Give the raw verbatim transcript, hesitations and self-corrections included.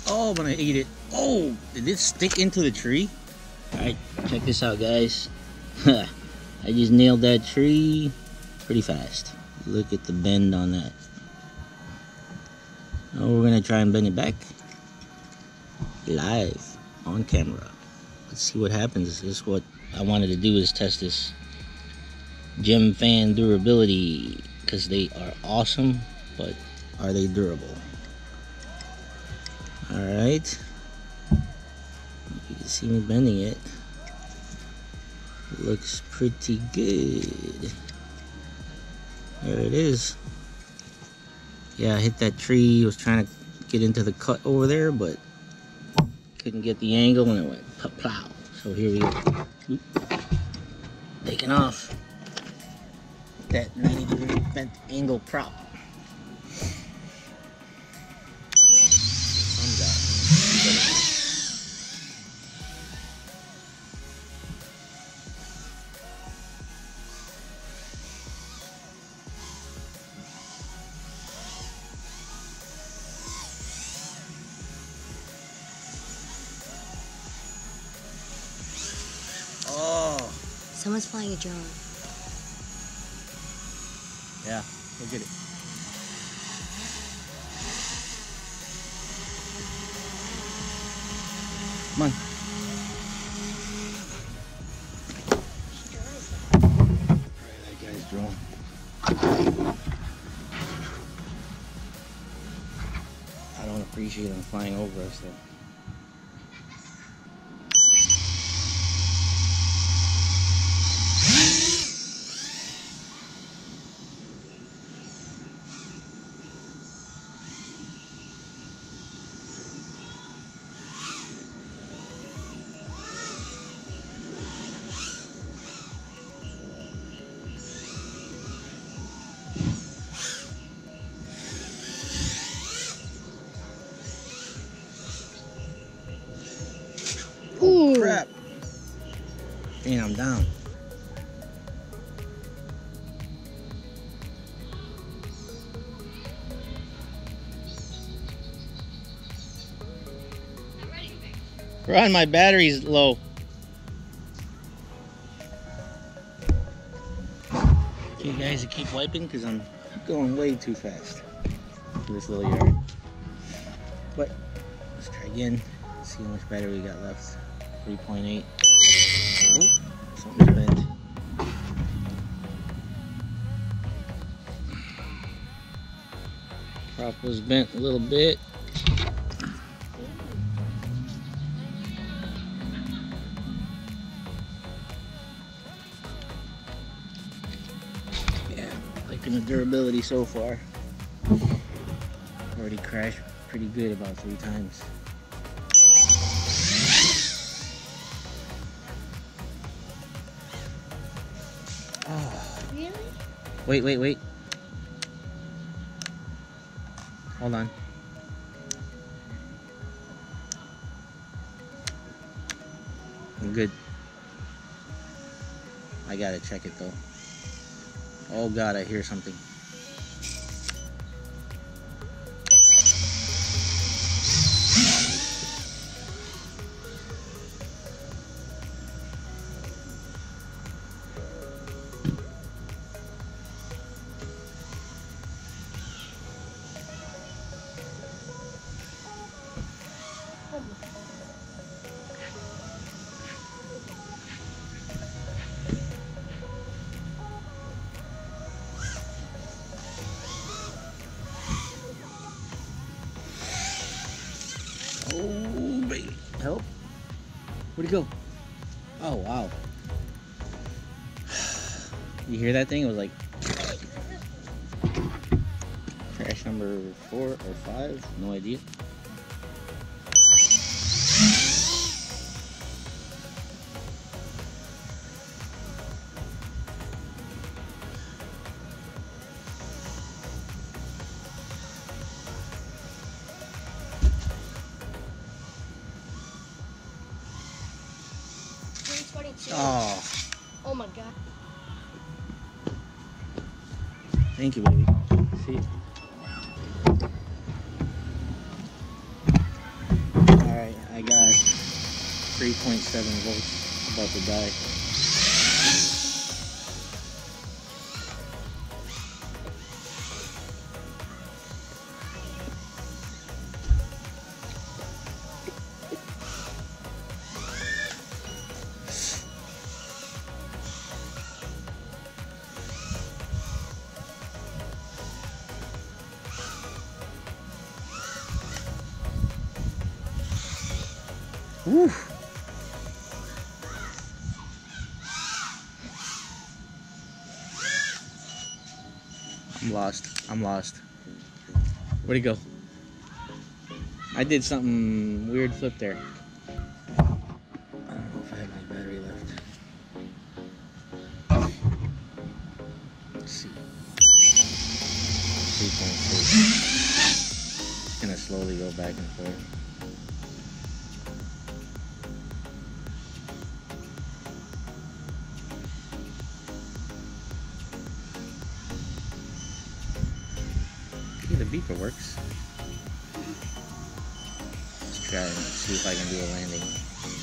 Oh, I'm gonna eat it. Oh, did it stick into the tree? Alright, check this out, guys. I just nailed that tree pretty fast. Look at the bend on that. Now we're gonna try and bend it back live on camera. Let's see what happens. This is what I wanted to do, is test this Gem fan durability, because they are awesome, but are they durable? Alright, you can see me bending it. It looks pretty good. There it is. Yeah, I hit that tree. I was trying to get into the cut over there, but couldn't get the angle, and it went plow. So here we go. Oop. Taking off that ninety degree bent angle prop. Sun's out. Oh. Someone's flying a drone. Yeah, go get it. Come on. Right, that guy's drone. I don't appreciate him flying over us though. Ooh. Crap. And I'm down. Ron, my battery's low. Okay guys, I keep wiping because I'm going way too fast for this little yard. But let's try again. See how much battery we got left. three point eight. Oh, something's bent. Prop was bent a little bit. Yeah, liking the durability so far. Already crashed pretty good about three times. Oh. Really? Wait, wait, wait. Hold on. I'm good. I gotta check it though. Oh God, I hear something. Oh, baby. Help. Where'd he go? Oh, wow. You hear that thing? It was like... Crash number four or five? No idea. Oh. Oh my God. Thank you, baby. See you. three point seven volts. About to die. Woo. I'm lost. I'm lost. Where'd he go? I did something weird flip there. I don't know if I have any battery left. Let's see. three point six. Just gonna slowly go back and forth. The beeper works. Let's try and see if I can do a landing.